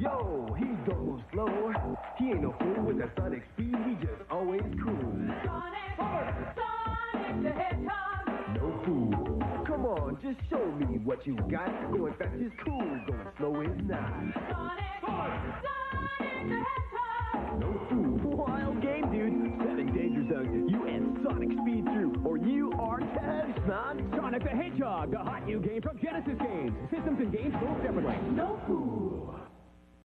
Yo, he don't move slow. He ain't no fool with that Sonic speed. He just always cool. Sonic the Hedgehog. No fool. Come on, just show me what you got. Going fast is cool, going slow is not. Sonic the Hedgehog. No fool. Wild game, dude. 7 danger zones. You and Sonic speed through, or you are toast, man. Sonic the Hedgehog, the hot new game from Genesis Games. Systems and games sold separately. No fool.